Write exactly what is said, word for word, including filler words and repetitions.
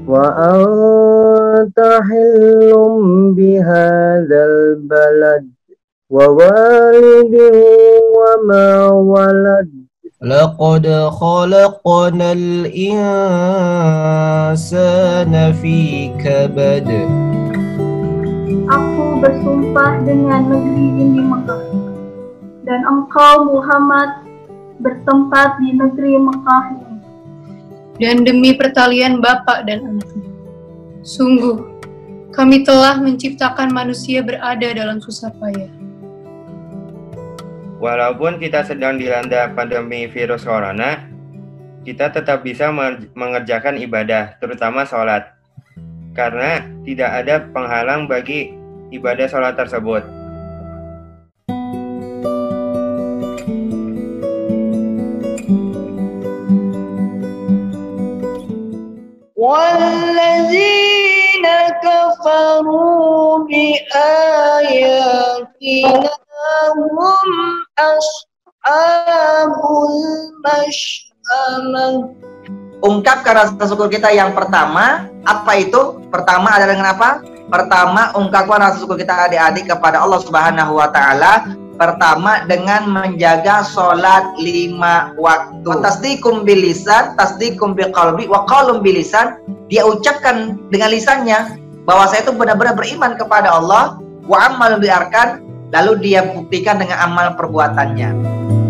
وأنت حل بهذا البلد ووالد وما ولد لقد خلقنا الإنسان في كبد. Aku bersumpah dengan negeri ini Mekah, dan engkau Muhammad bertempat di negeri Mekah ini. Dan demi pertalian bapak dan anaknya, sungguh kami telah menciptakan manusia berada dalam susah payah. Walaupun kita sedang dilanda pandemi virus corona, kita tetap bisa mengerjakan ibadah, terutama sholat, karena tidak ada penghalang bagi ibadah sholat tersebut. وَالَّذِينَ كَفَرُوا بِآيَاتِنَا هُمْ ashabul mash'amah. Ungkapkan rasa syukur kita yang pertama. Apa itu? Pertama adalah dengan apa? Pertama, ungkapkan rasa syukur kita adik-adik kepada Allah Subhanahu wa Ta'ala. Pertama, dengan menjaga sholat lima waktu. Tasdiqum bil lisan, tasdiqum bil qalbi, wa qalum bil lisan. Dia ucapkan dengan lisannya bahwa saya itu benar-benar beriman kepada Allah. Wa amal bil arkan. Lalu dia buktikan dengan amal perbuatannya.